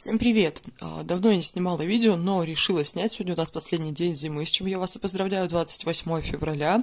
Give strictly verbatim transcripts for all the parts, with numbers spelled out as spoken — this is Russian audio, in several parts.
Всем привет! А, Давно я не снимала видео, но решила снять. Сегодня у нас последний день зимы, с чем я вас и поздравляю, двадцать восьмое февраля.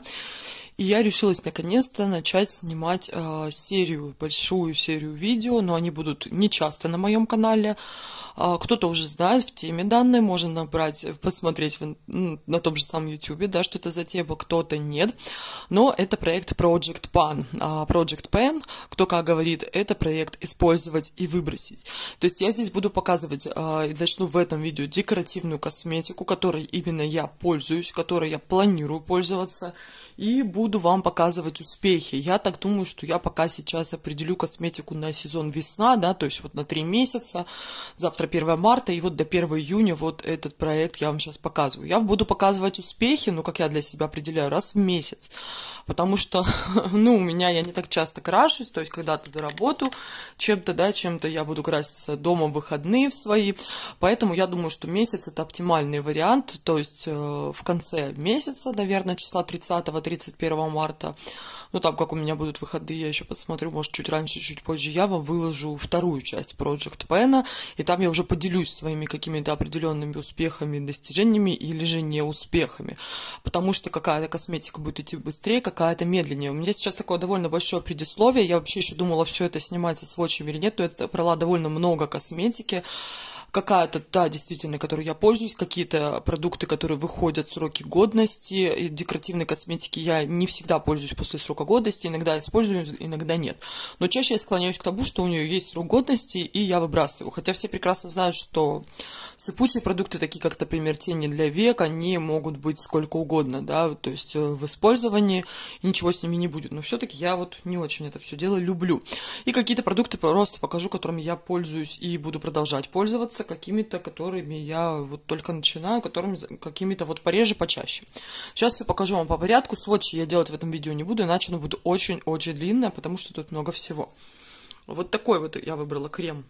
И я решилась наконец-то начать снимать э, серию, большую серию видео, но они будут не часто на моем канале. А, кто-то уже знает, в теме данной можно набрать, посмотреть в, ну, на том же самом YouTube, да, что это за тема, кто-то нет. Но это проект Project Pan. А Project Pan, кто как говорит, это проект использовать и выбросить. То есть я здесь буду показывать, а, и начну в этом видео, декоративную косметику, которой именно я пользуюсь, которой я планирую пользоваться. И буду вам показывать успехи. Я так думаю, что я пока сейчас определю косметику на сезон весна, да, то есть вот на три месяца. Завтра первое марта, и вот до первого июня вот этот проект я вам сейчас показываю. Я буду показывать успехи, ну, как я для себя определяю, раз в месяц. Потому что, ну, у меня, я не так часто крашусь, то есть когда-то доработаю чем-то, да, чем-то я буду краситься дома в выходные в свои. Поэтому я думаю, что месяц это оптимальный вариант, то есть э, в конце месяца, наверное, числа тридцатого тридцать первого марта, ну там как у меня будут выходные, я еще посмотрю, может чуть раньше, чуть позже, я вам выложу вторую часть Project Pan, и там я уже поделюсь своими какими-то определенными успехами, достижениями или же неуспехами, потому что какая-то косметика будет идти быстрее, какая-то медленнее. У меня сейчас такое довольно большое предисловие, я вообще еще думала все это снимать со сводчем или нет, но это брала довольно много косметики. Какая-то, да, действительно, которой я пользуюсь, какие-то продукты, которые выходят в сроки годности, и декоративной косметики я не всегда пользуюсь после срока годности, иногда использую, иногда нет. Но чаще я склоняюсь к тому, что у нее есть срок годности, и я выбрасываю. Хотя все прекрасно знают, что сыпучие продукты, такие как, например, тени для век, они могут быть сколько угодно, да, то есть в использовании, и ничего с ними не будет. Но все-таки я вот не очень это все дело люблю. И какие-то продукты просто покажу, которыми я пользуюсь и буду продолжать пользоваться, какими-то, которыми я вот только начинаю, которыми какими-то вот пореже, почаще. Сейчас я покажу вам по порядку. Сводчи я делать в этом видео не буду, иначе оно будет очень-очень длинное, потому что тут много всего. Вот такой вот я выбрала крем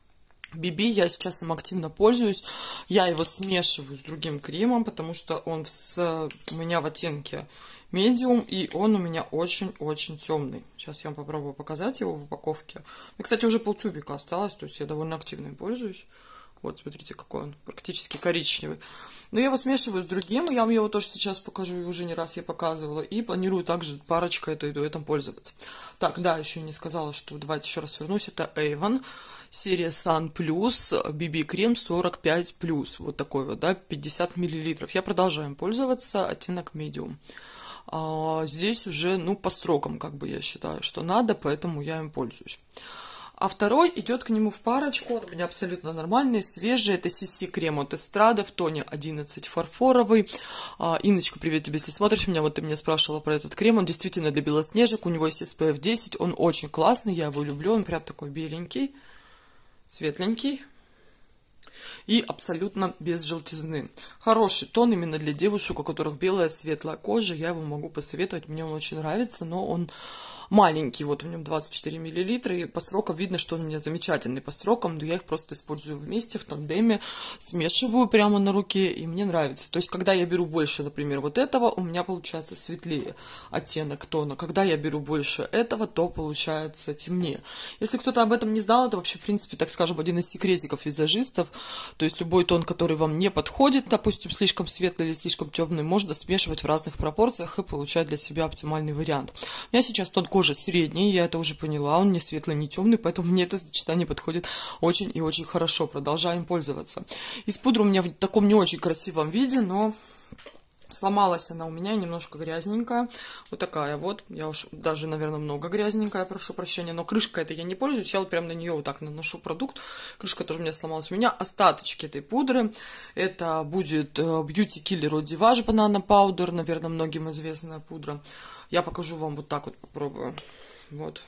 би би, я сейчас им активно пользуюсь. Я его смешиваю с другим кремом, потому что он с, у меня в оттенке медиум, и он у меня очень-очень темный. Сейчас я вам попробую показать его в упаковке. И, кстати, уже полтюбика осталось, то есть я довольно активно им пользуюсь. Вот, смотрите, какой он, практически коричневый. Но я его смешиваю с другим, я вам его тоже сейчас покажу, и уже не раз я показывала. И планирую также парочкой этой дуэтом пользоваться. Так, да, еще не сказала, что давайте еще раз вернусь. Это Avon, серия Sun Plus, би би крем сорок пять плюс. Вот такой вот, да, пятьдесят миллилитров. Я продолжаю им пользоваться, оттенок Medium. А здесь уже, ну, по срокам, как бы я считаю, что надо, поэтому я им пользуюсь. А второй идет к нему в парочку, он у меня абсолютно нормальный, свежий, это си си крем от Эстрада в тоне одиннадцать фарфоровый. А, Инночка, привет тебе, если смотришь меня, вот ты меня спрашивала про этот крем, он действительно для белоснежек, у него есть эс пэ эф десять, он очень классный, я его люблю, он прям такой беленький, светленький. И абсолютно без желтизны. Хороший тон именно для девушек, у которых белая светлая кожа. Я его могу посоветовать, мне он очень нравится, но он маленький, вот в нем двадцать четыре миллилитра, и по срокам видно, что он у меня замечательный по срокам, но я их просто использую вместе, в тандеме, смешиваю прямо на руке, и мне нравится. То есть, когда я беру больше, например, вот этого, у меня получается светлее оттенок тона. Когда я беру больше этого, то получается темнее. Если кто-то об этом не знал, это вообще, в принципе, так скажем, один из секретиков визажистов. То есть, любой тон, который вам не подходит, допустим, слишком светлый или слишком темный, можно смешивать в разных пропорциях и получать для себя оптимальный вариант. У меня сейчас тон кожи средний, я это уже поняла, он не светлый, не темный, поэтому мне это сочетание подходит очень и очень хорошо. Продолжаем пользоваться. Из пудры у меня в таком не очень красивом виде, но сломалась она у меня немножко грязненькая. Вот такая вот. Я уж даже, наверное, много грязненькая, прошу прощения. Но крышка этой я не пользуюсь. Я вот прям на нее вот так наношу продукт. Крышка тоже у меня сломалась. У меня остаточки этой пудры. Это будет Beauty Killer от Divage Banana Powder. Наверное, многим известная пудра. Я покажу вам вот так вот, попробую. Вот.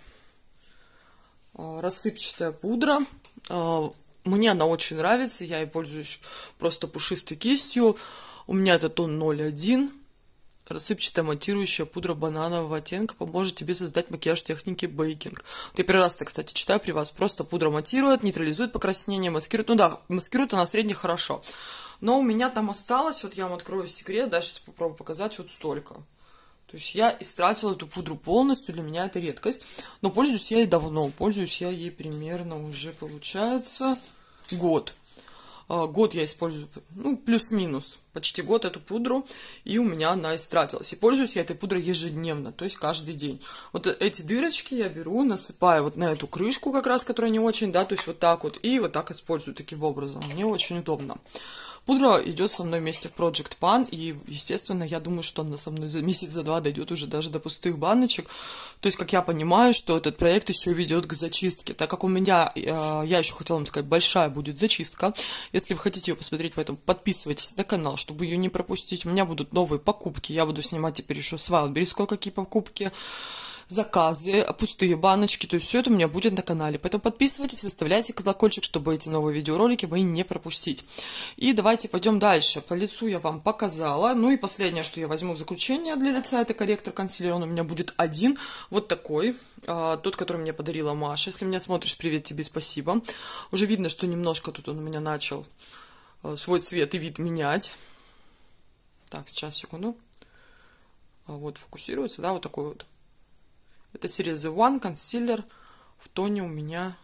Рассыпчатая пудра. Мне она очень нравится. Я ей пользуюсь просто пушистой кистью. У меня это тон ноль один. Рассыпчатая матирующая пудра бананового оттенка поможет тебе создать макияж техники бейкинг. Вот я первый раз это, кстати, читаю при вас. Просто пудра матирует, нейтрализует покраснение, маскирует. Ну да, маскирует она средне хорошо. Но у меня там осталось, вот я вам открою секрет, да, сейчас попробую показать вот столько. То есть я истратила эту пудру полностью, для меня это редкость. Но пользуюсь я ей давно, пользуюсь я ей примерно уже, получается, год. Год я использую, ну, плюс-минус, почти год эту пудру, и у меня она истратилась. И пользуюсь я этой пудрой ежедневно, то есть каждый день. Вот эти дырочки я беру, насыпаю вот на эту крышку как раз, которая не очень, да, то есть вот так вот, и вот так использую таким образом. Мне очень удобно. Пудра идет со мной вместе в Project Pan, и, естественно, я думаю, что она со мной за месяц, за два дойдет уже даже до пустых баночек. То есть, как я понимаю, что этот проект еще ведет к зачистке. Так как у меня, я еще хотела вам сказать, большая будет зачистка. Если вы хотите ее посмотреть, поэтому подписывайтесь на канал, чтобы ее не пропустить. У меня будут новые покупки. Я буду снимать теперь еще с Wildberries кое-какие покупки, заказы, пустые баночки, то есть все это у меня будет на канале. Поэтому подписывайтесь, выставляйте колокольчик, чтобы эти новые видеоролики мои не пропустить. И давайте пойдем дальше. По лицу я вам показала. Ну и последнее, что я возьму в заключение для лица, это корректор консилер. Он у меня будет один, вот такой. А, тот, который мне подарила Маша. Если меня смотришь, привет тебе, спасибо. Уже видно, что немножко тут он у меня начал а, свой цвет и вид менять. Так, сейчас, секунду. А, вот, фокусируется, да, вот такой вот. Это серия The One консилер в тоне у меня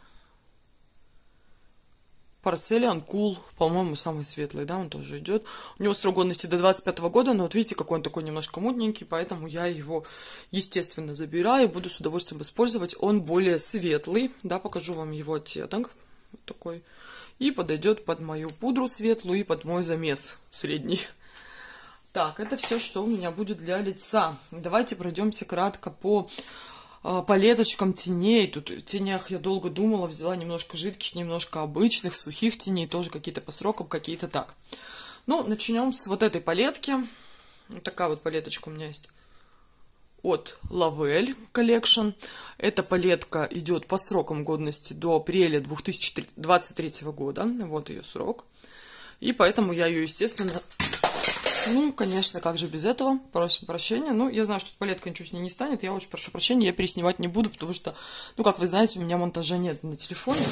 Porcelain Cool, по-моему, самый светлый, да, он тоже идет. У него срок годности до двадцать пятого года, но вот видите, какой он такой немножко мутненький, поэтому я его, естественно, забираю, буду с удовольствием использовать. Он более светлый, да, покажу вам его оттенок, вот такой, и подойдет под мою пудру светлую и под мой замес средний. Так, это все, что у меня будет для лица. Давайте пройдемся кратко по палеточкам теней. Тут в тенях я долго думала, взяла немножко жидких, немножко обычных, сухих теней, тоже какие-то по срокам, какие-то так. Ну, начнем с вот этой палетки. Вот такая вот палеточка у меня есть от Lavelle Collection. Эта палетка идет по срокам годности до апреля две тысячи двадцать третьего года. Вот ее срок. И поэтому я ее, естественно... Ну, конечно, как же без этого, просим прощения. Ну, я знаю, что палетка ничего с ней не станет, я очень прошу прощения, я переснимать не буду, потому что, ну, как вы знаете, у меня монтажа нет на телефоне.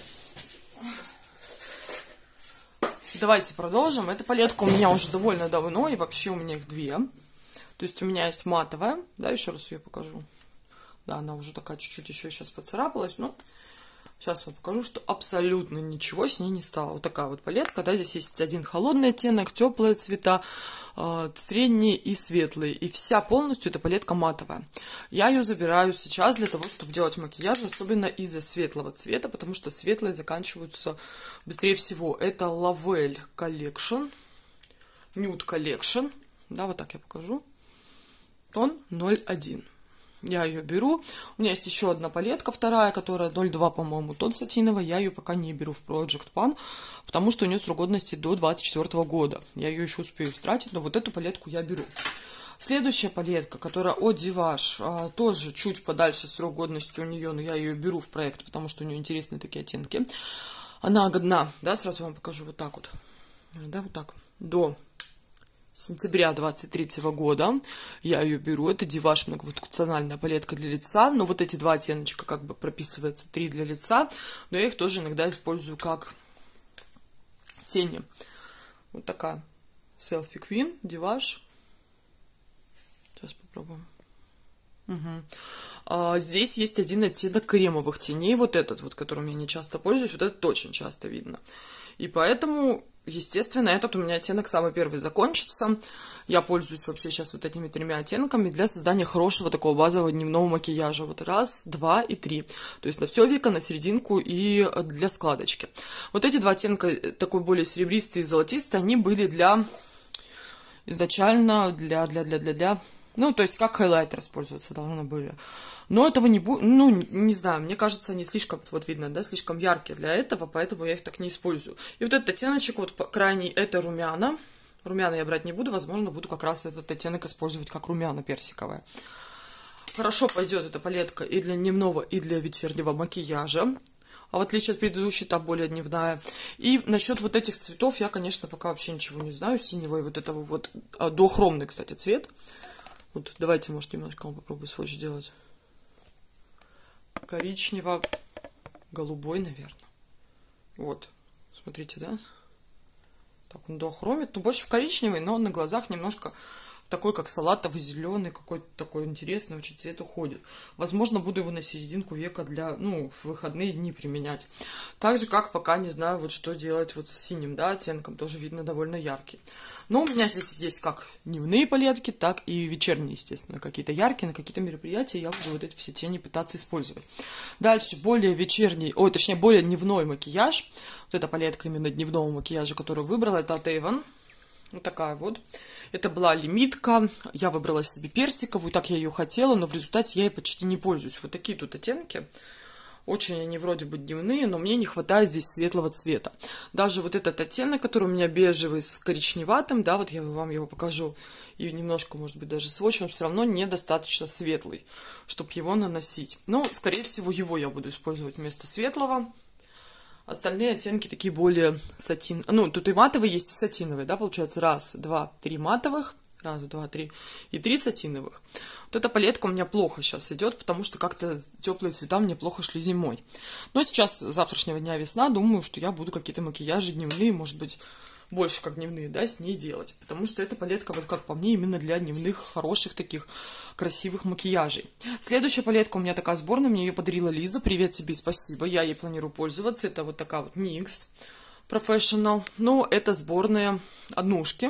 Давайте продолжим. Эта палетка у меня уже довольно давно, и вообще у меня их две. То есть у меня есть матовая, да, еще раз ее покажу. Да, она уже такая чуть-чуть еще сейчас поцарапалась, но... Сейчас вам покажу, что абсолютно ничего с ней не стало. Вот такая вот палетка, да, здесь есть один холодный оттенок, теплые цвета, э, средние и светлые. И вся полностью эта палетка матовая. Я ее забираю сейчас для того, чтобы делать макияж, особенно из-за светлого цвета, потому что светлые заканчиваются быстрее всего. Это Lavelle Collection, Nude Collection, да, вот так я покажу. Тон ноль один. Я ее беру. У меня есть еще одна палетка, вторая, которая ноль два, по-моему, тон сатиновый. Я ее пока не беру в Project Pan, потому что у нее срок годности до двадцать четвёртого года. Я ее еще успею истратить, но вот эту палетку я беру. Следующая палетка, которая от Divage, тоже чуть подальше срок годности у нее, но я ее беру в проект, потому что у нее интересные такие оттенки. Она годна, да, сразу вам покажу вот так вот. Да, вот так. До сентября двадцать третьего года я ее беру. Это Divage многофункциональная палетка для лица. Но вот эти два оттеночка как бы прописывается, три для лица. Но я их тоже иногда использую как тени. Вот такая Selfie Queen, Divage. Сейчас попробуем. Угу. А, здесь есть один оттенок кремовых теней. Вот этот вот, которым я не часто пользуюсь. Вот этот очень часто видно. И поэтому... Естественно, этот у меня оттенок самый первый закончится. Я пользуюсь вообще сейчас вот этими тремя оттенками для создания хорошего такого базового дневного макияжа. Вот раз, два и три. То есть на все веко, на серединку и для складочки. Вот эти два оттенка, такой более серебристый и золотистый, они были для... Изначально для... для, для, для, для ну, то есть как хайлайтер использоваться должны были. Но этого не будет, ну, не знаю, мне кажется, они слишком, вот видно, да, слишком яркие для этого, поэтому я их так не использую. И вот этот оттеночек, вот крайний, это румяна. Румяна я брать не буду, возможно, буду как раз этот оттенок использовать как румяна персиковая. Хорошо пойдет эта палетка и для дневного, и для вечернего макияжа. А в отличие от предыдущей, та более дневная. И насчет вот этих цветов я, конечно, пока вообще ничего не знаю. Синего и вот этого вот, а, дохромный, кстати, цвет. Вот, давайте, может, немножко он попробую сводч сделать. Коричнево-голубой, наверное. Вот, смотрите, да? Так, он дохромит, ну, больше в коричневый, но на глазах немножко такой, как салатовый, зеленый, какой-то такой интересный, очень цвет уходит. Возможно, буду его на серединку века для, ну, в выходные дни применять. Так же, как пока не знаю, вот что делать вот с синим, да, оттенком, тоже видно довольно яркий. Но у меня здесь есть как дневные палетки, так и вечерние, естественно, какие-то яркие, на какие-то мероприятия я буду вот эти все тени пытаться использовать. Дальше более вечерний, ой, точнее, более дневной макияж. Вот эта палетка именно дневного макияжа, которую выбрала, это от Avon. Вот такая вот. Это была лимитка. Я выбрала себе персиковую, так я ее хотела, но в результате я ей почти не пользуюсь. Вот такие тут оттенки. Очень они вроде бы дневные, но мне не хватает здесь светлого цвета. Даже вот этот оттенок, который у меня бежевый с коричневатым, да, вот я вам его покажу, и немножко, может быть, даже сводч, он все равно недостаточно светлый, чтобы его наносить. Но, скорее всего, его я буду использовать вместо светлого. Остальные оттенки такие более сатин. Ну, тут и матовые есть, и сатиновые, да, получается, раз, два, три матовых, раз, два, три, и три сатиновых. Вот эта палетка у меня плохо сейчас идет, потому что как-то теплые цвета мне плохо шли зимой. Но сейчас, с завтрашнего дня весна, думаю, что я буду какие-то макияжи дневные, может быть, больше как дневные, да, с ней делать. Потому что эта палетка, вот как по мне, именно для дневных, хороших таких красивых макияжей. Следующая палетка у меня такая сборная, мне ее подарила Лиза. Привет тебе и спасибо, я ей планирую пользоваться. Это вот такая вот никс Professional. Но это сборные однушки.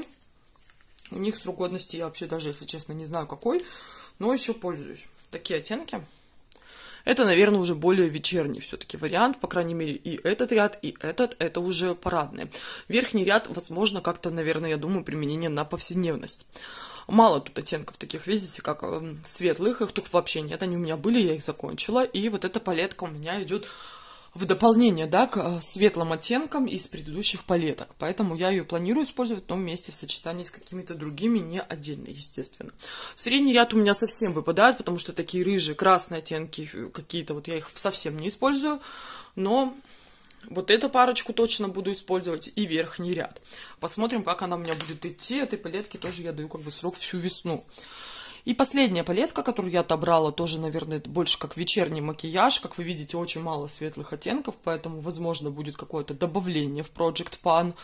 У них срок годности я вообще даже, если честно, не знаю какой, но еще пользуюсь. Такие оттенки. Это, наверное, уже более вечерний все-таки вариант, по крайней мере, и этот ряд, и этот, это уже парадные. Верхний ряд, возможно, как-то, наверное, я думаю, применение на повседневность. Мало тут оттенков таких, видите, как э, светлых, их тут вообще нет, они у меня были, я их закончила, и вот эта палетка у меня идет в дополнение, да, к светлым оттенкам из предыдущих палеток. Поэтому я ее планирую использовать, но вместе в сочетании с какими-то другими, не отдельно, естественно. Средний ряд у меня совсем выпадает, потому что такие рыжие, красные оттенки какие-то, вот я их совсем не использую. Но вот эту парочку точно буду использовать и верхний ряд. Посмотрим, как она у меня будет идти. Этой палетке тоже я даю как бы срок всю весну. И последняя палетка, которую я отобрала, тоже, наверное, больше как вечерний макияж. Как вы видите, очень мало светлых оттенков, поэтому, возможно, будет какое-то добавление в Project Pan.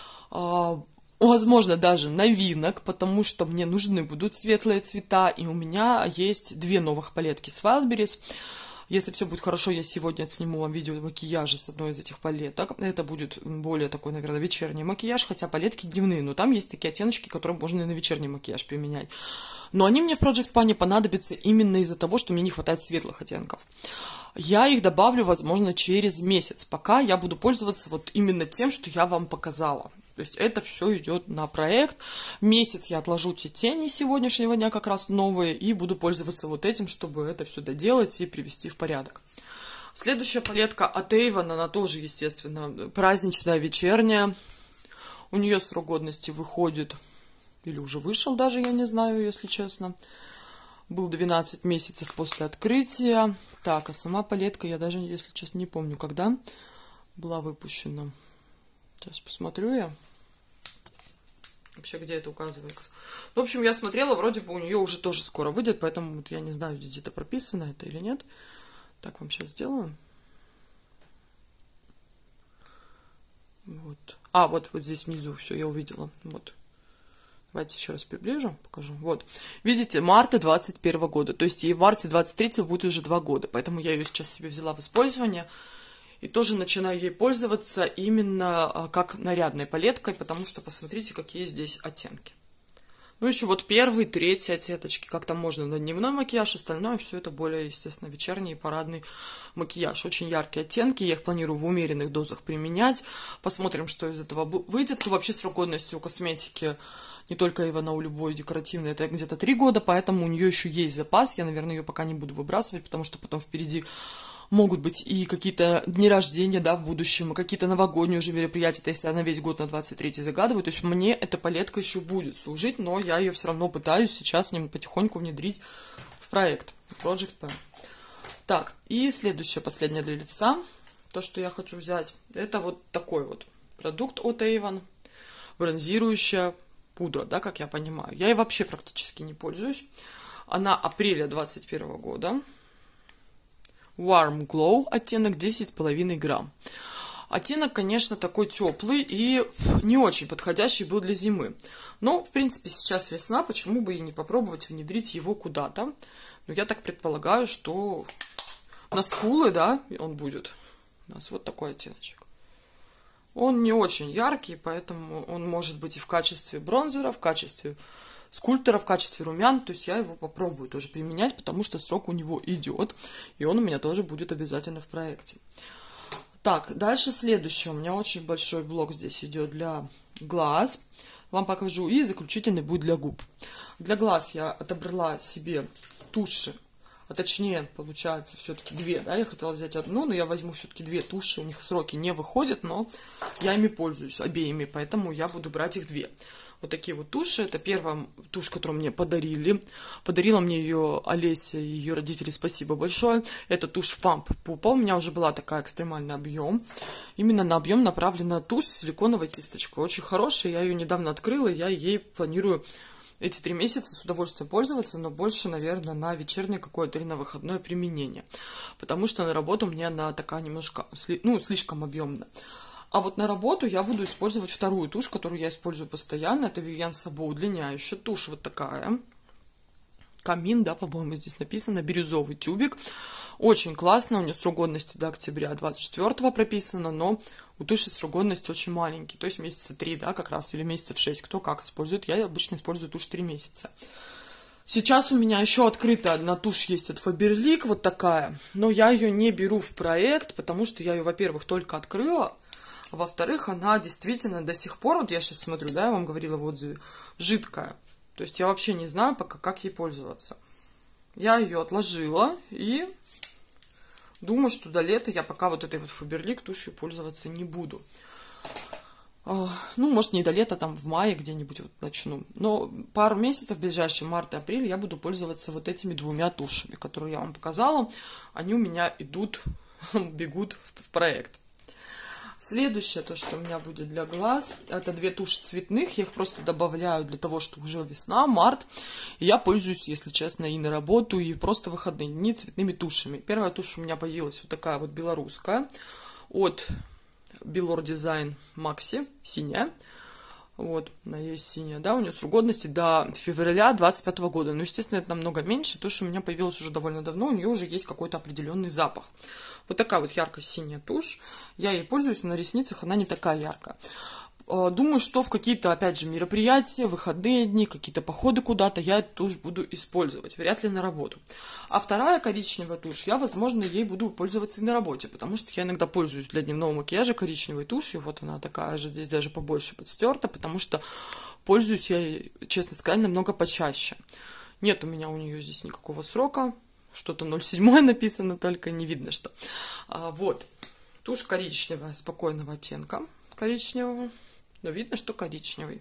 А, возможно, даже новинок, потому что мне нужны будут светлые цвета. И у меня есть две новых палетки с Wildberries. Если все будет хорошо, я сегодня отсниму вам видео макияжа с одной из этих палеток. Это будет более такой, наверное, вечерний макияж, хотя палетки дневные, но там есть такие оттеночки, которые можно и на вечерний макияж применять. Но они мне в Project Pan понадобятся именно из-за того, что мне не хватает светлых оттенков. Я их добавлю, возможно, через месяц, пока я буду пользоваться вот именно тем, что я вам показала. То есть это все идет на проект. Месяц я отложу те тени сегодняшнего дня, как раз новые, и буду пользоваться вот этим, чтобы это все доделать и привести в порядок. Следующая палетка от Avon, она тоже, естественно, праздничная, вечерняя. У нее срок годности выходит, или уже вышел даже, я не знаю, если честно. Был двенадцать месяцев после открытия. Так, а сама палетка, я даже, если честно, не помню, когда была выпущена. Сейчас посмотрю я. Вообще, где это указывается. Ну, в общем, я смотрела, вроде бы у нее уже тоже скоро выйдет, поэтому вот я не знаю, где-то прописано это или нет. Так, вам сейчас сделаю. Вот. А, вот, вот здесь внизу все, я увидела. Вот. Давайте еще раз приближу, покажу. Вот. Видите, марта двадцать первого года. То есть ей в марте двадцать третьего будет уже два года. Поэтому я ее сейчас себе взяла в использование. И тоже начинаю ей пользоваться именно как нарядной палеткой, потому что посмотрите, какие здесь оттенки. Ну, еще вот первый, третий оттеночки, как там можно на дневной макияж, остальное все это более, естественно, вечерний и парадный макияж. Очень яркие оттенки, я их планирую в умеренных дозах применять. Посмотрим, что из этого выйдет. Ну, вообще срок годности у косметики, не только Avon, у любой декоративной, это где-то три года, поэтому у нее еще есть запас. Я, наверное, ее пока не буду выбрасывать, потому что потом впереди могут быть и какие-то дни рождения, да, в будущем, и какие-то новогодние уже мероприятия, то если она весь год на двадцать третий загадывает, то есть мне эта палетка еще будет служить, но я ее все равно пытаюсь сейчас ним потихоньку внедрить в проект Project Pan. Так, и следующее, последнее для лица, то, что я хочу взять, это вот такой вот продукт от Avon, бронзирующая пудра, да, как я понимаю. Я ей вообще практически не пользуюсь. Она апреля двадцать первого года. Warm Glow, оттенок десять с половиной грамм. Оттенок, конечно, такой теплый и не очень подходящий был для зимы. Но, в принципе, сейчас весна, почему бы и не попробовать внедрить его куда-то. Но я так предполагаю, что на скулы, да, он будет. У нас вот такой оттеночек. Он не очень яркий, поэтому он может быть и в качестве бронзера, в качестве скульптора, в качестве румян. То есть я его попробую тоже применять, потому что срок у него идет. И он у меня тоже будет обязательно в проекте. Так, дальше следующее. У меня очень большой блок здесь идет для глаз. Вам покажу. И заключительный будет для губ. Для глаз я отобрала себе туши. А точнее, получается, все-таки две, да, я хотела взять одну, но я возьму все-таки две туши, у них сроки не выходят, но я ими пользуюсь, обеими, поэтому я буду брать их две. Вот такие вот туши, это первая тушь, которую мне подарили, подарила мне ее Олеся и ее родители, спасибо большое. Это тушь Vamp Pupa, у меня уже была такая экстремальный объем, именно на объем направлена тушь с силиконовой кисточкой, очень хорошая, я ее недавно открыла, я ей планирую эти три месяца с удовольствием пользоваться, но больше, наверное, на вечернее какое-то или на выходное применение. Потому что на работу мне она такая немножко, ну, слишком объемная. А вот на работу я буду использовать вторую тушь, которую я использую постоянно. Это Vivienne Sabo удлиняющая тушь вот такая. Камин, да, по-моему, здесь написано, бирюзовый тюбик. Очень классно, у нее срок годности до октября двадцать четвёртого прописано, но у туши срок годности очень маленький, то есть месяца три, да, как раз, или месяцев шесть, кто как использует. Я обычно использую тушь три месяца. Сейчас у меня еще открыта одна тушь есть от Faberlic, вот такая, но я ее не беру в проект, потому что я ее, во-первых, только открыла, а во-вторых, она действительно до сих пор, вот я сейчас смотрю, да, я вам говорила в отзыве, жидкая. То есть я вообще не знаю пока, как ей пользоваться. Я ее отложила и думаю, что до лета я пока вот этой вот Faberlic тушью пользоваться не буду. Ну, может, не до лета, там в мае где-нибудь вот начну. Но пару месяцев, ближайший март и апрель, я буду пользоваться вот этими двумя тушами, которые я вам показала. Они у меня идут, бегут в, в проект. Следующее, то, что у меня будет для глаз, это две туши цветных. Я их просто добавляю для того, что уже весна, март. И я пользуюсь, если честно, и на работу, и просто в выходные дни цветными тушами. Первая тушь у меня появилась вот такая вот белорусская от Bilor Design Maxi, синяя. Вот, она есть синяя, да, у нее срок годности до февраля двадцать пятого года. Но, естественно, это намного меньше. Тушь у меня появилась уже довольно давно, у нее уже есть какой-то определенный запах. Вот такая вот ярко-синяя тушь. Я ей пользуюсь, но на ресницах она не такая яркая. Думаю, что в какие-то, опять же, мероприятия, выходные дни, какие-то походы куда-то я эту тушь буду использовать. Вряд ли на работу. А вторая коричневая тушь, я, возможно, ей буду пользоваться и на работе, потому что я иногда пользуюсь для дневного макияжа коричневой тушью. Вот она такая же, здесь даже побольше подстерта, потому что пользуюсь я ей, честно сказать, намного почаще. Нет у меня у нее здесь никакого срока. Что-то ноль семь написано, только не видно, что. А, вот. Тушь коричневая, спокойного оттенка коричневого. Но видно, что коричневый.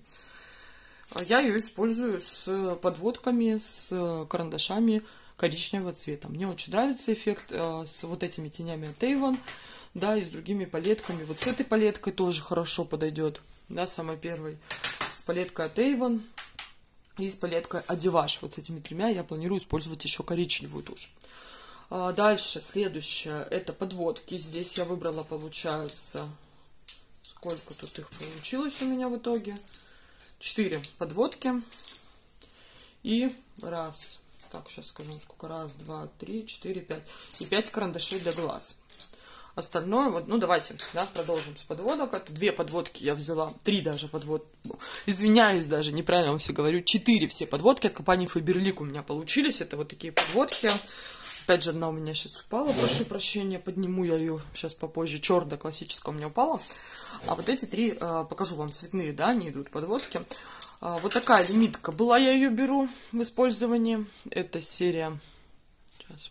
Я ее использую с подводками, с карандашами коричневого цвета. Мне очень нравится эффект с вот этими тенями от Avon, да, и с другими палетками. Вот с этой палеткой тоже хорошо подойдет, да, самой первой. С палеткой от Avon и с палеткой Одеваш. Вот с этими тремя я планирую использовать еще коричневую тушь. Дальше, следующее, это подводки. Здесь я выбрала, получается... Сколько тут их получилось у меня в итоге? Четыре подводки. И раз. Так, сейчас скажу, сколько. Раз, два, три, четыре, пять. И пять карандашей для глаз. Остальное, вот, ну давайте, да, продолжим с подводок. Это две подводки я взяла. Три даже подводки. Извиняюсь даже, неправильно вам все говорю. Четыре все подводки от компании Faberlic у меня получились. Это вот такие подводки. Опять же, одна у меня сейчас упала. Прошу прощения, подниму я ее сейчас попозже. Черная классическая у меня упала. А вот эти три, покажу вам, цветные, да, они идут подводки. Вот такая лимитка была, я ее беру в использовании. Это серия... Сейчас.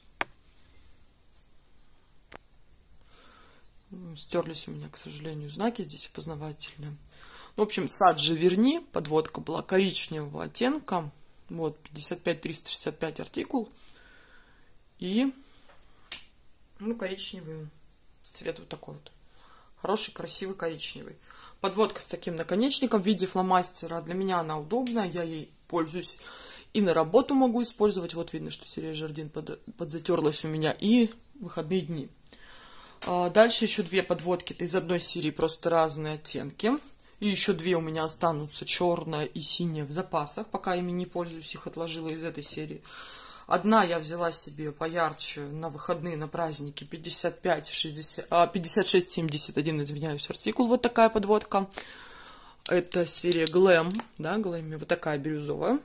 Стерлись у меня, к сожалению, знаки здесь опознавательные. В общем, Саджи Верни, подводка была коричневого оттенка. Вот, пятьдесят пять триста шестьдесят пять артикул. И, ну, коричневый цвет вот такой вот. Хороший, красивый коричневый. Подводка с таким наконечником в виде фломастера. Для меня она удобная, я ей пользуюсь. И на работу могу использовать. Вот видно, что серия Жардин под, подзатерлась у меня. И в выходные дни. Дальше еще две подводки, это из одной серии, просто разные оттенки. И еще две у меня останутся, черная и синяя в запасах, пока ими не пользуюсь, их отложила из этой серии. Одна я взяла себе поярче на выходные, на праздники, пятьдесят пять шестьдесят, а, пятьдесят шесть семьдесят один, извиняюсь, артикул, вот такая подводка. Это серия Glam, да, Glam, вот такая бирюзовая.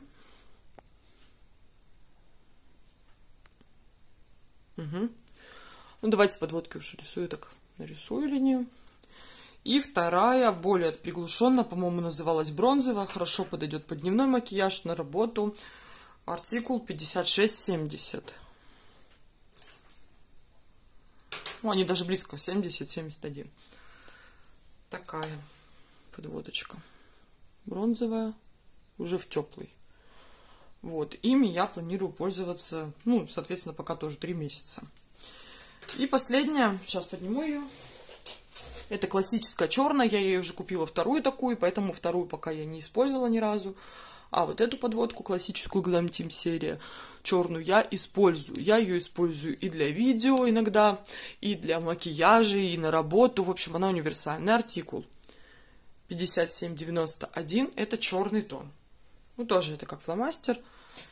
Угу. Ну, давайте подводки уж рисую, так нарисую линию. И вторая, более приглушенно, по-моему, называлась бронзовая, хорошо подойдет под дневной макияж, на работу. Артикул пятьдесят шесть семьдесят. Ну, они даже близко, семьдесят семьдесят один. Такая подводочка. Бронзовая, уже в теплый. Вот, ими я планирую пользоваться, ну, соответственно, пока тоже три месяца. И последняя, сейчас подниму ее. Это классическая черная, я ее уже купила вторую такую, поэтому вторую пока я не использовала ни разу. А вот эту подводку, классическую Glam Team серия, черную, я использую. Я ее использую и для видео иногда, и для макияжа, и на работу. В общем, она универсальный. Артикул пятьдесят семь девяносто один, это черный тон. Ну, тоже это как фломастер.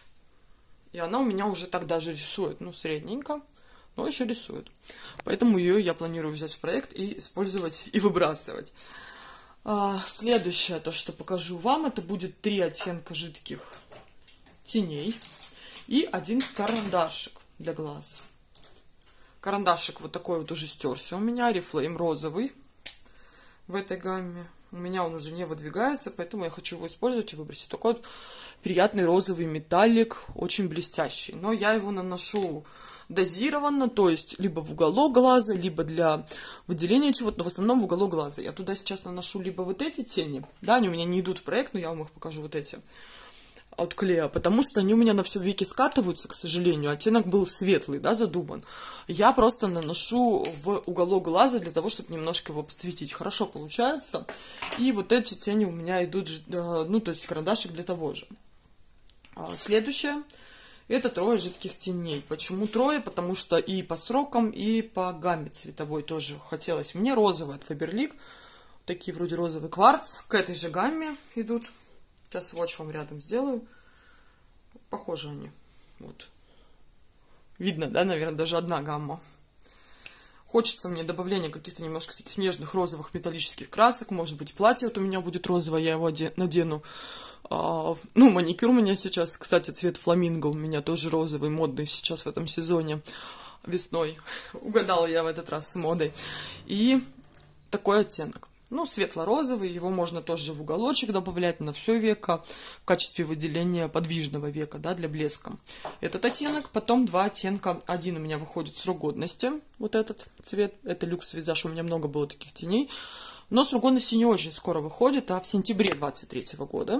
И она у меня уже так даже рисует, ну, средненько, но еще рисует. Поэтому ее я планирую взять в проект и использовать, и выбрасывать. Следующее, то, что покажу вам, это будет три оттенка жидких теней и один карандашик для глаз. Карандашик вот такой вот уже стерся у меня, Oriflame розовый в этой гамме. У меня он уже не выдвигается, поэтому я хочу его использовать и выбросить. Такой вот приятный розовый металлик, очень блестящий. Но я его наношу дозированно, то есть либо в уголок глаза, либо для выделения чего-то, но в основном в уголок глаза. Я туда сейчас наношу либо вот эти тени, да, они у меня не идут в проект, но я вам их покажу, вот эти от клея, потому что они у меня на все веки скатываются, к сожалению, оттенок был светлый, да, задуман. Я просто наношу в уголок глаза для того, чтобы немножко его подсветить. Хорошо получается. И вот эти тени у меня идут, ну, то есть карандашик для того же. Следующее. Это трое жидких теней. Почему трое? Потому что и по срокам, и по гамме цветовой тоже хотелось. Мне розовый от Faberlic. Такие вроде розовый кварц. К этой же гамме идут. Сейчас сводч вам рядом сделаю. Похожи они. Вот. Видно, да, наверное, даже одна гамма. Хочется мне добавления каких-то немножко таких нежных розовых металлических красок. Может быть, платье вот у меня будет розовое, я его надену. А, ну, маникюр у меня сейчас, кстати, цвет фламинго у меня тоже розовый, модный сейчас в этом сезоне, весной. Угадала я в этот раз с модой. И такой оттенок. Ну, светло-розовый, его можно тоже в уголочек добавлять на все веко, в качестве выделения подвижного века, да, для блеска. Этот оттенок, потом два оттенка, один у меня выходит срок годности, вот этот цвет, это люкс визаж, у меня много было таких теней, но срок годности не очень скоро выходит, а в сентябре двадцать третьего года.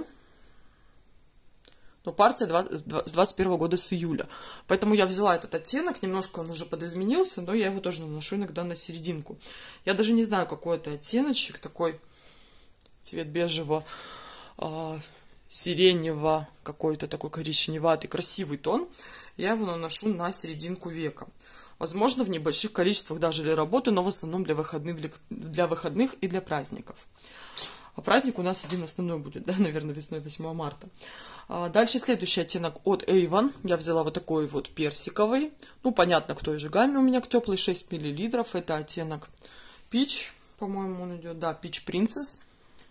Но партия с двадцать первого года, с июля. Поэтому я взяла этот оттенок, немножко он уже подизменился, но я его тоже наношу иногда на серединку. Я даже не знаю, какой это оттеночек, такой цвет бежево, э, сиренево, какой-то такой коричневатый, красивый тон. Я его наношу на серединку века. Возможно, в небольших количествах даже для работы, но в основном для выходных, для, для выходных и для праздников. А праздник у нас один основной будет, да, наверное, весной, восьмого марта. А дальше следующий оттенок от Avon. Я взяла вот такой вот персиковый. Ну, понятно, к той же гамме у меня, к теплой, шесть миллилитров. Это оттенок Peach, по-моему, он идет. Да, Peach Princess.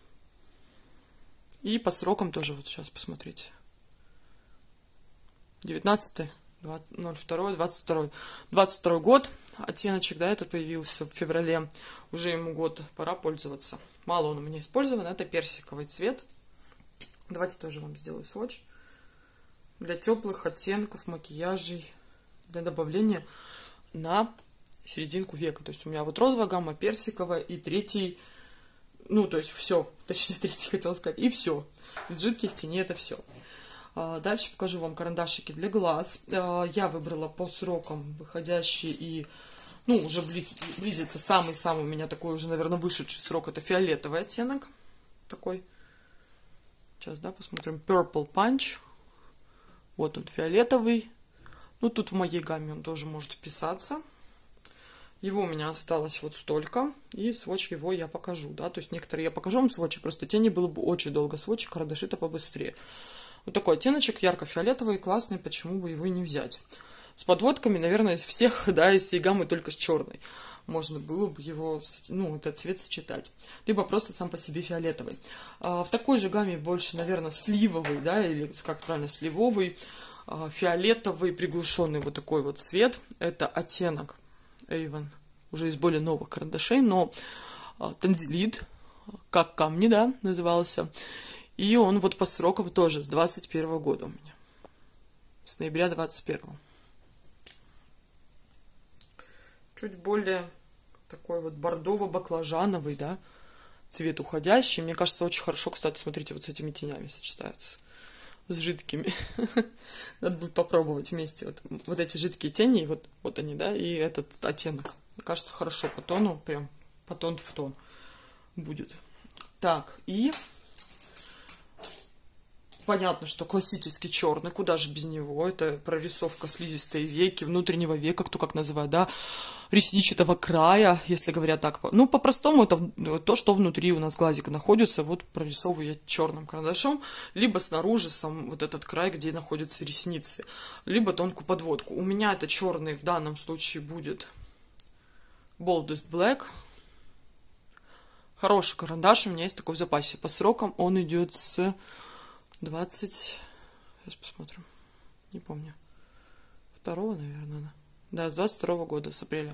И по срокам тоже, вот сейчас посмотрите. девятнадцатый, ноль второй, двадцать второй. двадцать второй год. Оттеночек, да, этот появился в феврале. Уже ему год, пора пользоваться. Мало он у меня использован. Это персиковый цвет. Давайте тоже вам сделаю сводч. Для теплых оттенков, макияжей, для добавления на серединку века. То есть у меня вот розовая гамма, персиковая и третий, ну, то есть все, точнее третий хотела сказать, и все. Из жидких теней это все. Дальше покажу вам карандашики для глаз. Я выбрала по срокам выходящие и, ну, уже близ, близится самый-самый у меня такой уже, наверное, вышедший срок. Это фиолетовый оттенок. Такой. Сейчас, да, посмотрим. Purple Punch. Вот он, фиолетовый. Ну, тут в моей гамме он тоже может вписаться. Его у меня осталось вот столько, и сводч его я покажу, да, то есть некоторые я покажу вам сводчи, просто тени было бы очень долго сводчи, карандаши-то побыстрее. Вот такой оттеночек, ярко-фиолетовый, классный, почему бы его и не взять. С подводками, наверное, из всех, да, из всей гаммы только с черной. Можно было бы его, ну, этот цвет сочетать. Либо просто сам по себе фиолетовый. А в такой же гамме больше, наверное, сливовый, да, или как правильно, сливовый, фиолетовый, приглушенный вот такой вот цвет. Это оттенок Avon, уже из более новых карандашей, но танзелит, как камни, да, назывался. И он вот по срокам тоже с двадцать первого года у меня. С ноября двадцать первого. Чуть более такой вот бордово-баклажановый, да, цвет уходящий. Мне кажется, очень хорошо, кстати, смотрите, вот с этими тенями сочетается. С жидкими. Надо будет попробовать вместе. Вот, вот эти жидкие тени, вот, вот они, да, и этот оттенок. Мне кажется, хорошо по тону, прям по тон в тон будет. Так, и понятно, что классический черный, куда же без него. Это прорисовка слизистой веки, внутреннего века, кто как называет, да, ресничатого края, если говоря так. Ну, по-простому, это то, что внутри у нас глазика находится, вот прорисовываю я черным карандашом, либо снаружи сам вот этот край, где находятся ресницы, либо тонкую подводку. У меня это черный в данном случае будет Boldest Black. Хороший карандаш, у меня есть такой в запасе. По срокам он идет с двадцать... Сейчас посмотрим. Не помню. Второго, наверное. Да, с двадцать второго года, с апреля.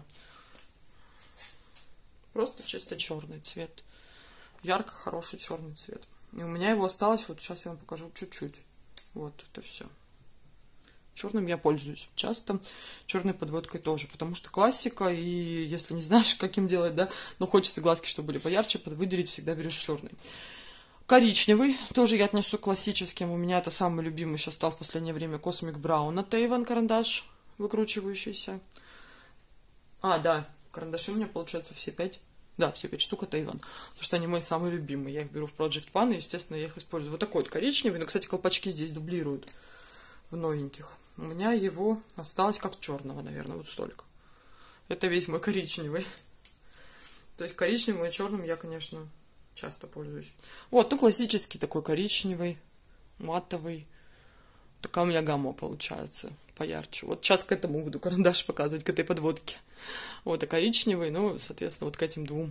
Просто чисто черный цвет. Ярко хороший черный цвет. И у меня его осталось, вот сейчас я вам покажу чуть-чуть. Вот, это все. Черным я пользуюсь часто, черной подводкой тоже, потому что классика, и если не знаешь, как им делать, да, но хочется глазки, чтобы были поярче, выделить всегда берешь черный. Коричневый, тоже я отнесу к классическим, у меня это самый любимый сейчас стал в последнее время Cosmic Brown от Avon карандаш, выкручивающийся. А, да, карандаши у меня получается все пять. Да, все пять штук от Avon, потому что они мои самые любимые. Я их беру в Project Pan, и, естественно, я их использую. Вот такой вот коричневый, но, кстати, колпачки здесь дублируют в новеньких. У меня его осталось как черного, наверное, вот столько. Это весь мой коричневый. То есть коричневым и черным я, конечно, часто пользуюсь. Вот, ну, классический такой коричневый, матовый. Такая у меня гамма получается, поярче. Вот сейчас к этому буду карандаш показывать, к этой подводке. Вот, а коричневый, ну, соответственно, вот к этим двум.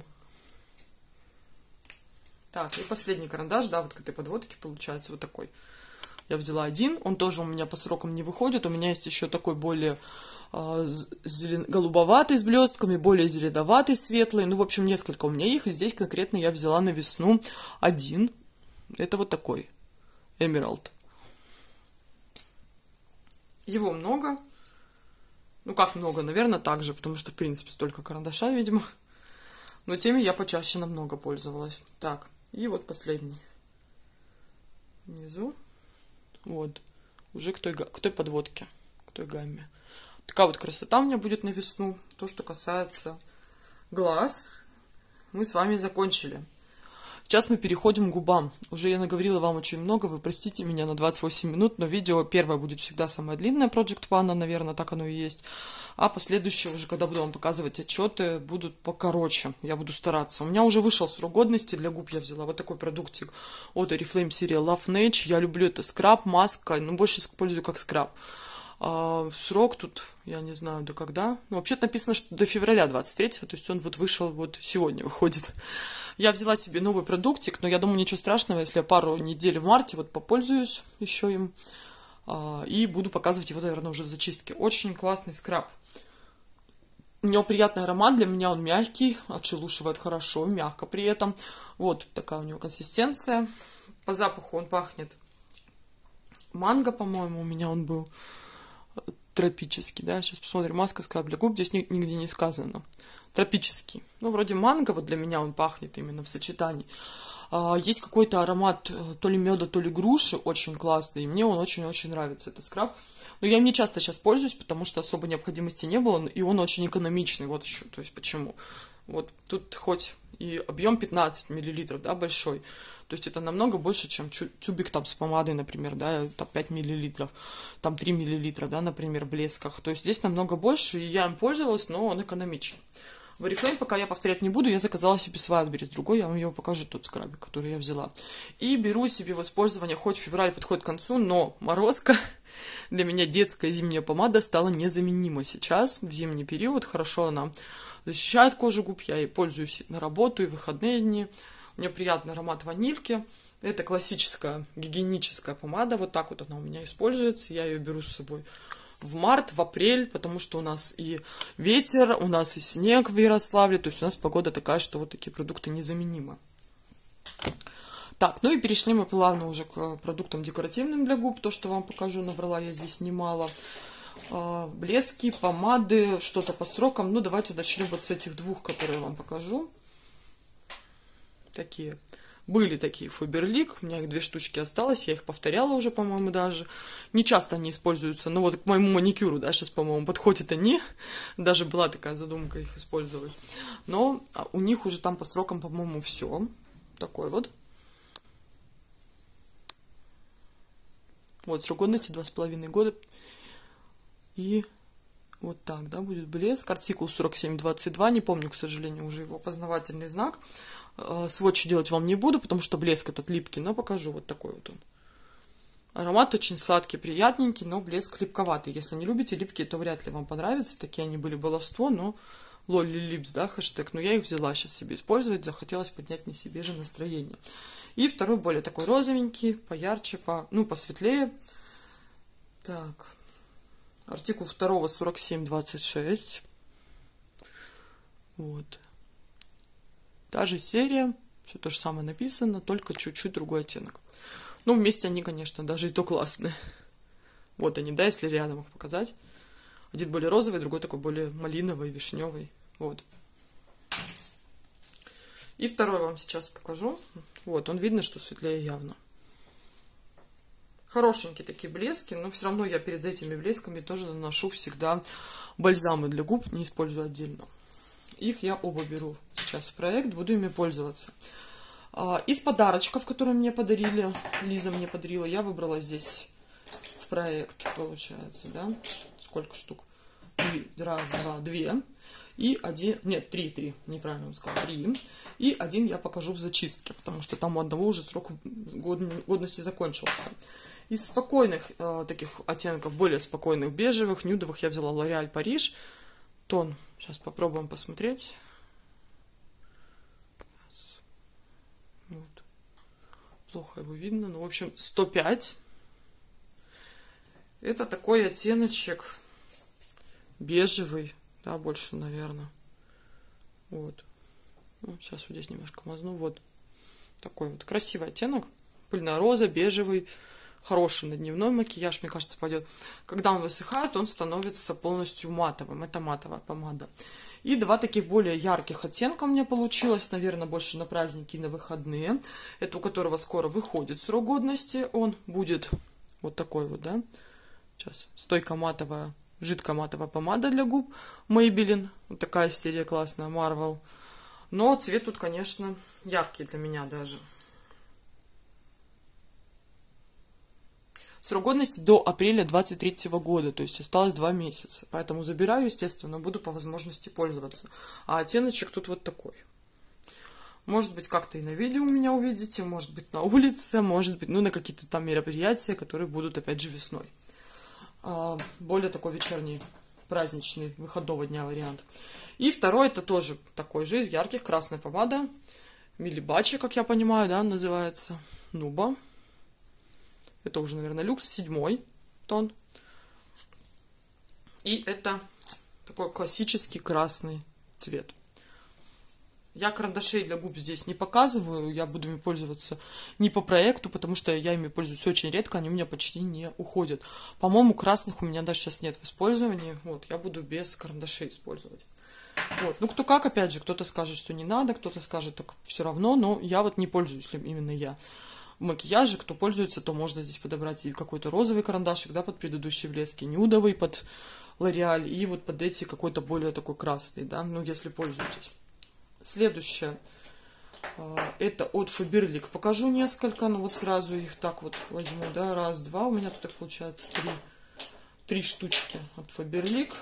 Так, и последний карандаш, да, вот к этой подводке получается вот такой. Я взяла один, он тоже у меня по срокам не выходит. У меня есть еще такой более э, зелен... голубоватый с блестками, более зеленоватый, светлый. Ну, в общем, несколько у меня их. И здесь конкретно я взяла на весну один. Это вот такой, Emerald. Его много. Ну, как много? Наверное, так же, потому что, в принципе, столько карандаша, видимо. Но теми я почаще намного пользовалась. Так, и вот последний. Внизу. Вот, уже к той, к той подводке, к той гамме. Такая вот красота у меня будет на весну. То, что касается глаз, мы с вами закончили. Сейчас мы переходим к губам. Уже я наговорила вам очень много, вы простите меня на двадцать восемь минут, но видео первое будет всегда самое длинное, Project Pan, наверное, так оно и есть. А последующие уже, когда буду вам показывать отчеты, будут покороче. Я буду стараться. У меня уже вышел срок годности для губ, я взяла вот такой продуктик от Oriflame серии Love Nage. Я люблю это скраб, маска, но больше использую как скраб. А срок тут, я не знаю, до когда. Ну, вообще-то написано, что до февраля двадцать третьего, то есть он вот вышел, вот сегодня выходит. Я взяла себе новый продуктик, но я думаю, ничего страшного, если я пару недель в марте вот попользуюсь еще им. А, и буду показывать его, наверное, уже в зачистке. Очень классный скраб. У него приятный аромат, для меня он мягкий, отшелушивает хорошо, мягко при этом. Вот такая у него консистенция. По запаху он пахнет манго, по-моему, у меня он был. Тропический, да, сейчас посмотрим, маска, скраб для губ, здесь нигде не сказано. Тропический, ну, вроде манго, вот для меня он пахнет именно в сочетании. А, есть какой-то аромат то ли меда, то ли груши, очень классный, и мне он очень-очень нравится, этот скраб. Но я им не часто сейчас пользуюсь, потому что особой необходимости не было, и он очень экономичный, вот еще, то есть почему. Вот тут хоть и объем пятнадцать миллилитров, да, большой. То есть это намного больше, чем тюбик там с помадой, например, да, там пять миллилитров, там три миллилитра, да, например, в блесках. То есть здесь намного больше, и я им пользовалась, но он экономичен. В Oriflame пока я повторять не буду, я заказала себе с Wildberries другой, я вам его покажу, тот скрабик, который я взяла. И беру себе в использование, хоть февраль подходит к концу, но морозка, для меня детская зимняя помада стала незаменима сейчас, в зимний период. Хорошо она защищает кожу губ, я ей пользуюсь на работу и в выходные дни. У нее приятный аромат ванильки. Это классическая гигиеническая помада, вот так вот она у меня используется, я ее беру с собой в март, в апрель, потому что у нас и ветер, у нас и снег в Ярославле, то есть у нас погода такая, что вот такие продукты незаменимы. Так, ну и перешли мы плавно уже к продуктам декоративным для губ, то, что вам покажу, набрала я здесь немало. Блески, помады, что-то по срокам. Ну, давайте начнем вот с этих двух, которые я вам покажу. Такие. Были такие Faberlic, у меня их две штучки осталось, я их повторяла уже, по-моему, даже. Не часто они используются, но вот к моему маникюру, да, сейчас, по-моему, подходят они. Даже была такая задумка их использовать. Но у них уже там по срокам, по-моему, все. Такой вот. Вот, срок годности два с половиной года. И вот так, да, будет блеск. Артикул сорок семь двадцать два, не помню, к сожалению, уже его опознавательный знак. Сводчи делать вам не буду, потому что блеск этот липкий, но покажу. Вот такой вот он. Аромат очень сладкий, приятненький, но блеск липковатый. Если не любите липкие, то вряд ли вам понравится. Такие они были баловство, но Lolly Lips, да, хэштег. Но я их взяла сейчас себе использовать, захотелось поднять мне себе же настроение. И второй более такой розовенький, поярче, по, ну, посветлее. Так. Артикул второго сорок семь двадцать шесть. Вот. Та же серия, все то же самое написано, только чуть-чуть другой оттенок. Ну, вместе они, конечно, даже и то классные. Вот они, да, если рядом их показать. Один более розовый, другой такой более малиновый, вишневый. Вот. И второй вам сейчас покажу. Вот, он видно, что светлее явно. Хорошенькие такие блески, но все равно я перед этими блесками тоже наношу всегда бальзамы для губ, не использую отдельно. Их я оба беру сейчас в проект, буду ими пользоваться. Из подарочков, которые мне подарили, Лиза мне подарила, я выбрала здесь в проект, получается, да, сколько штук? Раз, два, две. И один, нет, три, три, неправильно вам сказала, три. И один я покажу в зачистке, потому что там у одного уже срок годности закончился. Из спокойных э, таких оттенков, более спокойных бежевых, нюдовых я взяла L'Oréal Париж. Тон, сейчас попробуем посмотреть. Вот. Плохо его видно, но в общем сто пять. Это такой оттеночек бежевый, да, больше, наверное. Вот. Ну, сейчас вот здесь немножко мазну. Вот такой вот красивый оттенок. Пыльно-роза, бежевый. Хороший на дневной макияж, мне кажется, пойдет. Когда он высыхает, он становится полностью матовым. Это матовая помада. И два таких более ярких оттенка у меня получилось. Наверное, больше на праздники и на выходные. Это у которого скоро выходит срок годности. Он будет вот такой вот, да. Сейчас. Стойко матовая, жидкая матовая помада для губ. Maybelline. Вот такая серия классная, Marvel. Но цвет тут, конечно, яркий для меня даже. Срок годности до апреля двадцать третьего года, то есть осталось два месяца. Поэтому забираю, естественно, буду по возможности пользоваться. А оттеночек тут вот такой. Может быть, как-то и на видео у меня увидите, может быть, на улице, может быть, ну, на какие-то там мероприятия, которые будут, опять же, весной. А, более такой вечерний, праздничный, выходного дня вариант. И второй, это тоже такой же, из ярких, красная помада. Милибачи, как я понимаю, да, называется. Нуба. Это уже, наверное, люкс, седьмой тон. И это такой классический красный цвет. Я карандашей для губ здесь не показываю, я буду ими пользоваться не по проекту, потому что я ими пользуюсь очень редко, они у меня почти не уходят. По-моему, красных у меня даже сейчас нет в использовании, вот, я буду без карандашей использовать. Вот. Ну, кто как, опять же, кто-то скажет, что не надо, кто-то скажет, так все равно, но я вот не пользуюсь именно я. В макияже, кто пользуется, то можно здесь подобрать и какой-то розовый карандашик, да, под предыдущие блески, нюдовый под L'Oréal, и вот под эти какой-то более такой красный, да, ну, если пользуетесь. Следующее, Это от Faberlic. Покажу несколько, но вот сразу их так вот возьму, да, раз, два. У меня тут так получается три, три штучки от Faberlic.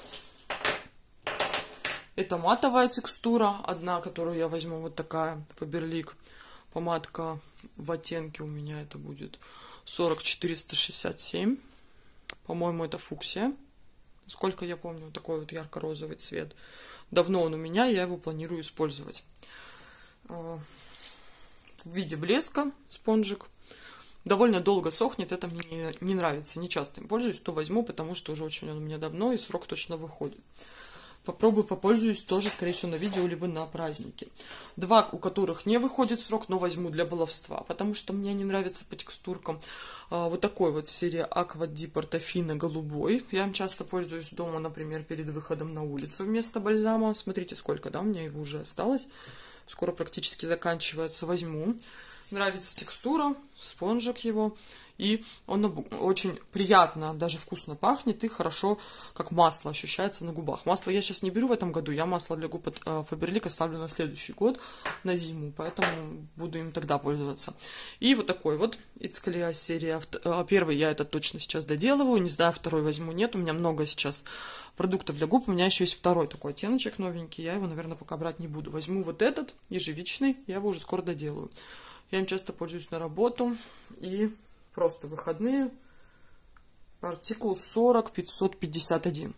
Это матовая текстура, одна, которую я возьму, вот такая, Faberlic. Помадка в оттенке у меня это будет сорок четыреста шестьдесят семь. По-моему, это фуксия. Сколько я помню, такой вот ярко-розовый цвет. Давно он у меня, я его планирую использовать. В виде блеска спонжик. Довольно долго сохнет, это мне не, не нравится. Не часто им пользуюсь, то возьму, потому что уже очень он у меня давно, и срок точно выходит. Попробую, попользуюсь тоже, скорее всего, на видео, либо на празднике. Два, у которых не выходит срок, но возьму для баловства, потому что мне не нравится по текстуркам. А, вот такой вот серия Aqua Di Portofino голубой. Я им часто пользуюсь дома, например, перед выходом на улицу вместо бальзама. Смотрите, сколько, да, у меня его уже осталось. Скоро практически заканчивается. Возьму. Нравится текстура, спонжик его. И он очень приятно, даже вкусно пахнет и хорошо, как масло, ощущается на губах. Масло я сейчас не беру в этом году, я масло для губ от Faberlic оставлю на следующий год, на зиму, поэтому буду им тогда пользоваться. И вот такой вот It's Clear серия. Первый я это точно сейчас доделываю, не знаю, второй возьму, нет, у меня много сейчас продуктов для губ, у меня еще есть второй такой оттеночек новенький, я его, наверное, пока брать не буду. Возьму вот этот, ежевичный, я его уже скоро доделаю. Я им часто пользуюсь на работу и... Просто выходные. Артикул сорок пятьсот пятьдесят один.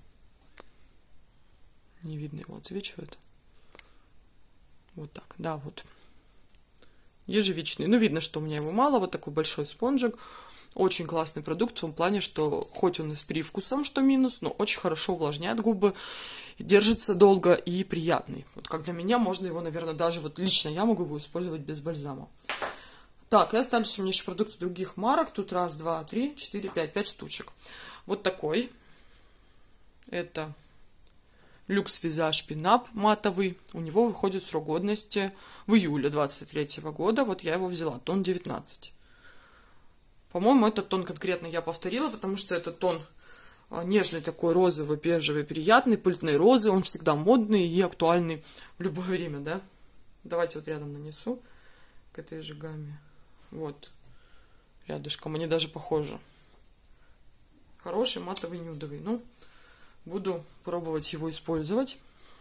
Не видно его, отсвечивает. Вот так, да, вот. Ежевичный. Ну, видно, что у меня его мало. Вот такой большой спонжик. Очень классный продукт в том плане, что хоть он и с привкусом, что минус, но очень хорошо увлажняет губы. Держится долго и приятный. Вот как для меня, можно его, наверное, даже вот лично я могу его использовать без бальзама. Так, и остались у меня еще продукты других марок. Тут раз, два, три, четыре, пять, пять штучек. Вот такой. Это Luxe Visage Pin-Up матовый. У него выходит срок годности в июле двадцать третьего года. Вот я его взяла. Тон девятнадцать. По-моему, этот тон конкретно я повторила, потому что это тон нежный такой, розовый, бежевый, приятный, пыльной розы. Он всегда модный и актуальный в любое время, да? Давайте вот рядом нанесу к этой же гамме. Вот, рядышком, они даже похожи. Хороший матовый нюдовый. Ну, буду пробовать его использовать,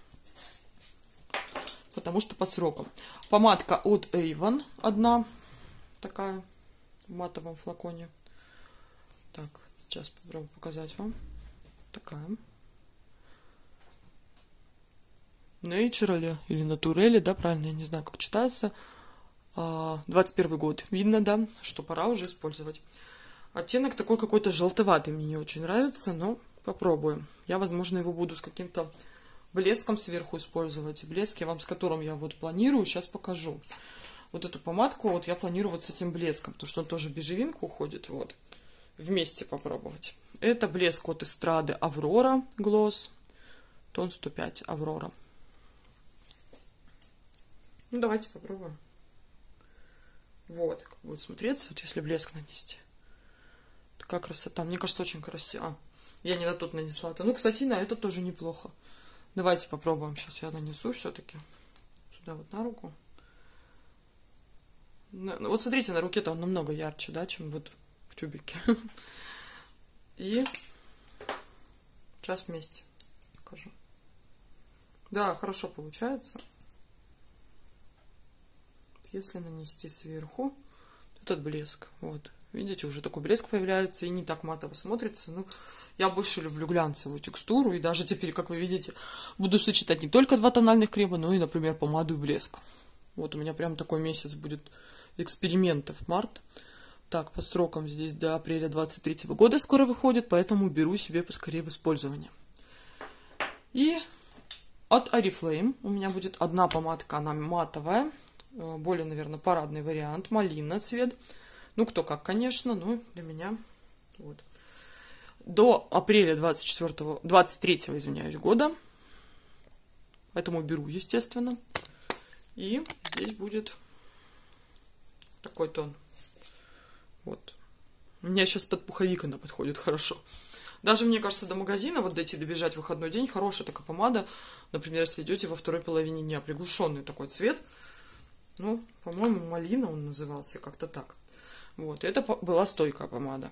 потому что по срокам. Помадка от Avon одна, такая, в матовом флаконе. Так, сейчас попробую показать вам. Такая. Naturally или Naturelli, да, правильно, я не знаю, как читается. двадцать первый год. Видно, да, что пора уже использовать. Оттенок такой какой-то желтоватый, мне не очень нравится, но попробуем. Я, возможно, его буду с каким-то блеском сверху использовать. И блеск я вам, с которым я вот планирую, сейчас покажу. Вот эту помадку вот я планирую вот с этим блеском, потому что он тоже в бежевинку уходит, вот. Вместе попробовать. Это блеск от Эстрады Аврора Глосс. Тон сто пять Аврора. Ну, давайте попробуем. Вот, как будет смотреться, вот если блеск нанести. Такая красота. Мне кажется, очень красиво. А, я не на тот нанесла. -то. Ну, кстати, на это тоже неплохо. Давайте попробуем. Сейчас я нанесу все-таки. Сюда вот на руку. Вот смотрите, на руке-то он намного ярче, да, чем вот в тюбике. И сейчас вместе покажу. Да, хорошо получается. Если нанести сверху этот блеск, вот, видите, уже такой блеск появляется и не так матово смотрится. Ну, я больше люблю глянцевую текстуру, и даже теперь, как вы видите, буду сочетать не только два тональных крема, но и, например, помаду и блеск. Вот у меня прям такой месяц будет экспериментов, март. Так, по срокам здесь до апреля двадцать третьего года скоро выходит, поэтому беру себе поскорее в использование. И от Oriflame у меня будет одна помадка, она матовая. Более, наверное, парадный вариант. Малина цвет. Ну, кто как, конечно, но для меня вот. До апреля двадцать четвёртого, двадцать третьего, извиняюсь, года. Поэтому беру, естественно. И здесь будет такой тон. Вот. У меня сейчас под пуховик она подходит хорошо. Даже, мне кажется, до магазина вот дойти, добежать в выходной день. Хорошая такая помада. Например, если идете во второй половине дня. Приглушенный такой цвет. Ну, по-моему, малина он назывался, как-то так. Вот, это была стойкая помада.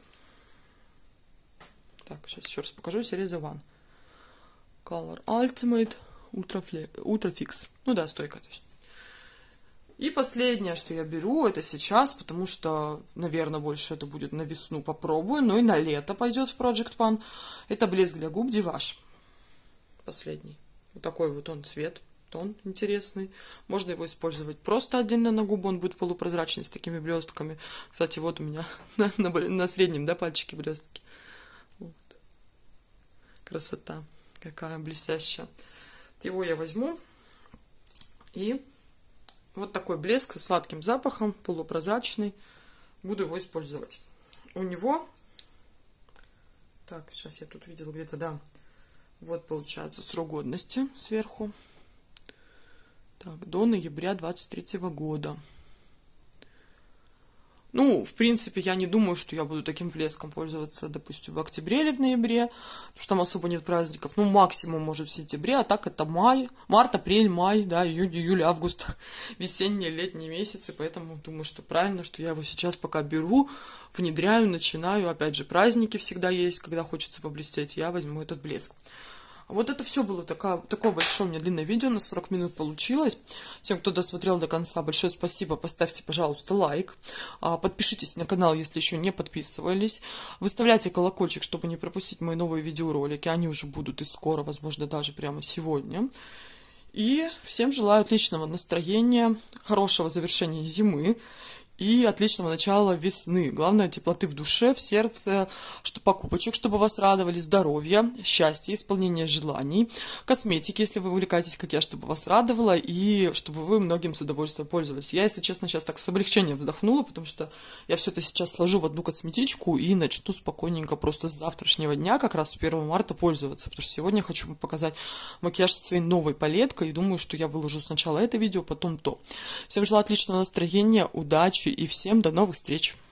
Так, сейчас еще раз покажу. Серия The One. Color Ultimate Ultra, Ultra Fix. Ну да, стойкая. То есть. И последнее, что я беру, это сейчас, потому что, наверное, больше это будет на весну попробую, но и на лето пойдет в Project Pan. Это блеск для губ Divage. Последний. Вот такой вот он цвет. Тон интересный. Можно его использовать просто отдельно на губы, он будет полупрозрачный с такими блестками. Кстати, вот у меня на, на, на среднем, да, пальчике блестки. Вот. Красота. Какая блестящая. Его я возьму. И вот такой блеск со сладким запахом, полупрозрачный. Буду его использовать. У него... Так, сейчас я тут видела где-то, да. Вот получается срок годности сверху. Так, до ноября двадцать третьего года. Ну, в принципе, я не думаю, что я буду таким блеском пользоваться, допустим, в октябре или в ноябре, потому что там особо нет праздников. Ну, максимум, может, в сентябре, а так это май, март, апрель, май, да, июнь, июль, август, весенние, летние месяцы, поэтому думаю, что правильно, что я его сейчас пока беру, внедряю, начинаю. Опять же, праздники всегда есть, когда хочется поблестеть, я возьму этот блеск. Вот это все было такое, такое большое у меня длинное видео, на сорок минут получилось. Всем, кто досмотрел до конца, большое спасибо. Поставьте, пожалуйста, лайк. Подпишитесь на канал, если еще не подписывались. Выставляйте колокольчик, чтобы не пропустить мои новые видеоролики. Они уже будут и скоро, возможно, даже прямо сегодня. И всем желаю отличного настроения, хорошего завершения зимы и отличного начала весны. Главное, теплоты в душе, в сердце, что покупочек, чтобы вас радовали, здоровья, счастья, исполнения желаний, косметики, если вы увлекаетесь, как я, чтобы вас радовало, и чтобы вы многим с удовольствием пользовались. Я, если честно, сейчас так с облегчением вздохнула, потому что я все это сейчас сложу в одну косметичку и начну спокойненько просто с завтрашнего дня, как раз с первого марта, пользоваться, потому что сегодня я хочу вам показать макияж со своей новой палеткой, и думаю, что я выложу сначала это видео, потом то. Всем желаю отличного настроения, удачи, и всем до новых встреч!